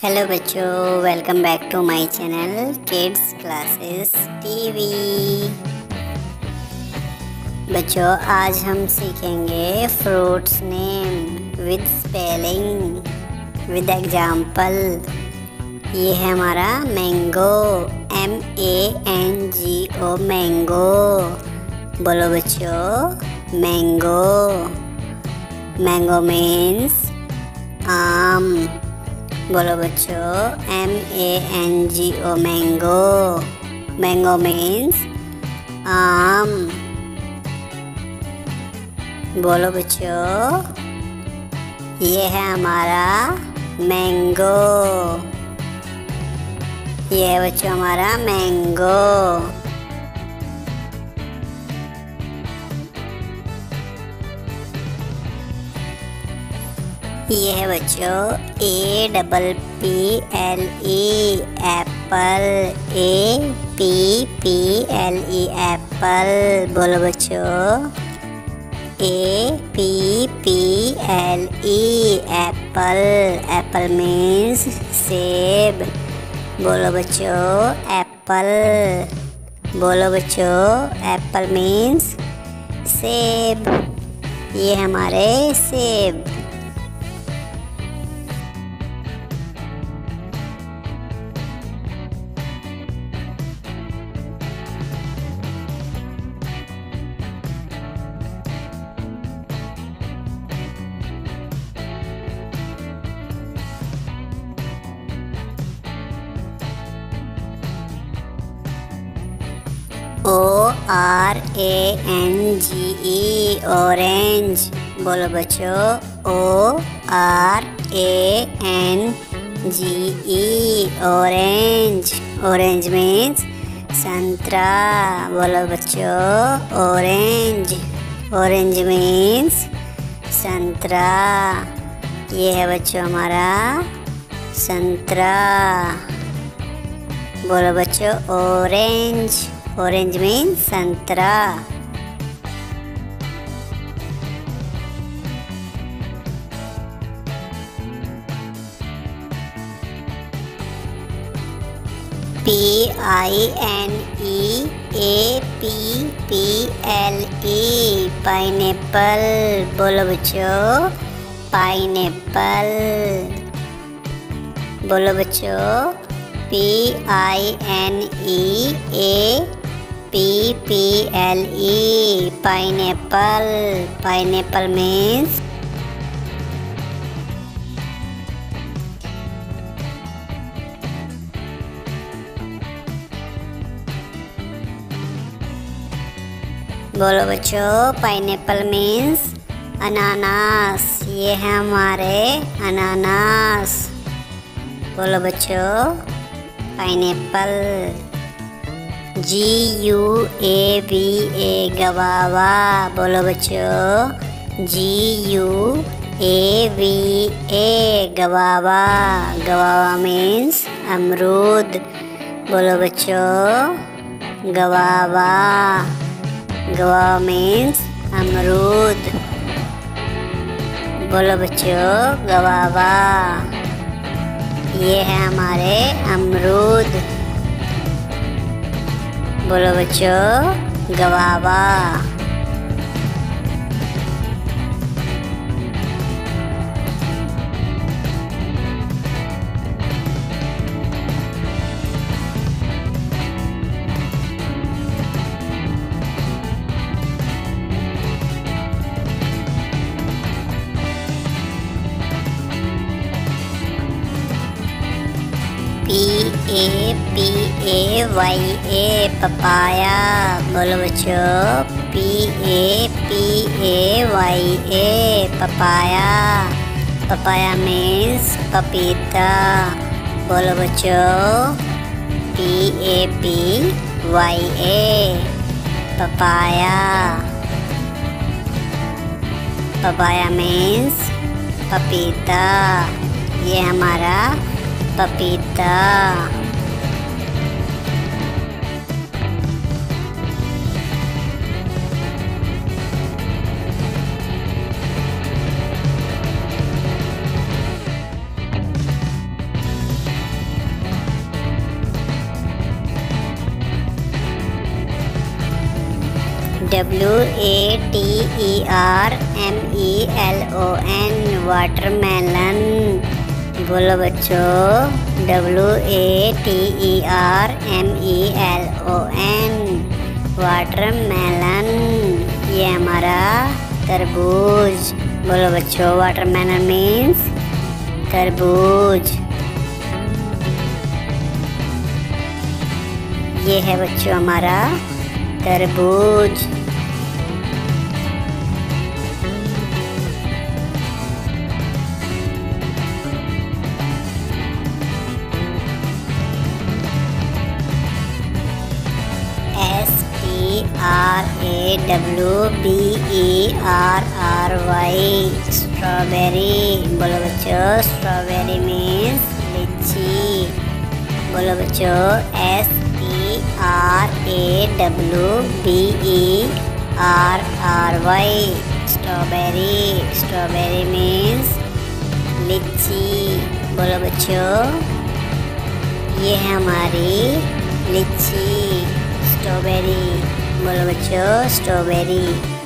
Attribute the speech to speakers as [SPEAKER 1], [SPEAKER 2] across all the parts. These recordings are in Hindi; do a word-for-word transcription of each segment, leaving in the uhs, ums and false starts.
[SPEAKER 1] हेलो बच्चों, welcome back to my channel kids classes TV. बच्चों, आज हम सीखेंगे fruits name with spelling with example. ये है हमारा mango, M A N G O, mango. बोलो बच्चों, मैंगो। मैंगो मीन्स आम। बोलो बच्चों, M A N G O, mango. Mango means आम। बोलो बच्चों, ये है हमारा मैंगो। ये है बच्चों हमारा मैंगो। ये है बच्चों A double P L E, apple. A P P L E, apple. बोलो बच्चों, A P P L E, apple. Apple means सेब। बोलो बच्चों, एप्पल। बोलो बच्चों, एप्पल मीन्स सेब। ये हमारे सेब। O R A N G E, orange. बोलो बच्चों, O R A N G E, orange. Orange means संतरा। बोलो बच्चों, ऑरेंज। ऑरेंज मीन्स संतरा। ये है बच्चों हमारा संतरा। बोलो बच्चों, ऑरेंज। ऑरेंज मीन्स संतरा। P I N E A P P L E, pineapple. बोलो बच्चों, पाइनएप्पल। बोलो बच्चों, P I N E A P P L E, pineapple. Pineapple means बोलो बच्चों, पाइनएप्पल मीन्स अनानास। ये है हमारे अनानास। बोलो बच्चों, pineapple. G U A V A, guava. बोलो बच्चों, G U A V A, guava. Guava means अमरूद। बोलो बच्चों, गवावा। गवावा मीन्स अमरूद। बोलो बच्चों, गवावा। ये है हमारे अमरूद। बोलो बच्चों, guava. P A P A Y A, papaya. बोलो बच्चों, P A P A Y A, papaya. Papaya means पपीता। बोलो बच्चों, P A P Y A, papaya. Papaya means पपीता। ये हमारा पपीता। W A T E R M E L O N watermelon. बोलो बच्चों, W A T E R M E L O N watermelon. ये हमारा तरबूज। बोलो बच्चों, वाटरमेलन मीन्स तरबूज। ये है बच्चों हमारा तरबूज। S T R A W B E R R Y strawberry. बोलो बच्चों, स्ट्रॉबेरी मीन्स लीची। बोलो बच्चों, S T R A W B E R R Y strawberry. Strawberry means लीची। बोलो बच्चों, ये है हमारी लीची स्ट्रॉबेरी। बोलो बच्चों, strawberry.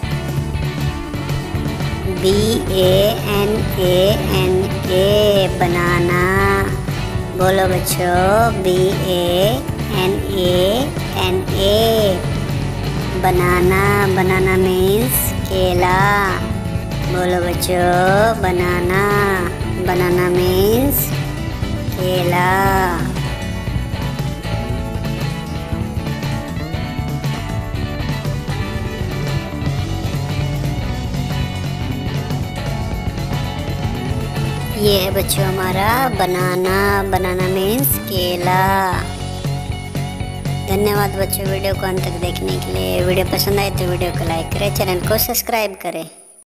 [SPEAKER 1] B A N A N A banana. बोलो बच्चों, B A N A N A banana. Banana means केला। बोलो बच्चों, बनाना। बनाना मीन्स केला। ये है बच्चों हमारा बनाना। बनाना मीन्स केला। धन्यवाद बच्चों वीडियो को अंत तक देखने के लिए। वीडियो पसंद आए तो वीडियो को लाइक करें, चैनल को सब्सक्राइब करें।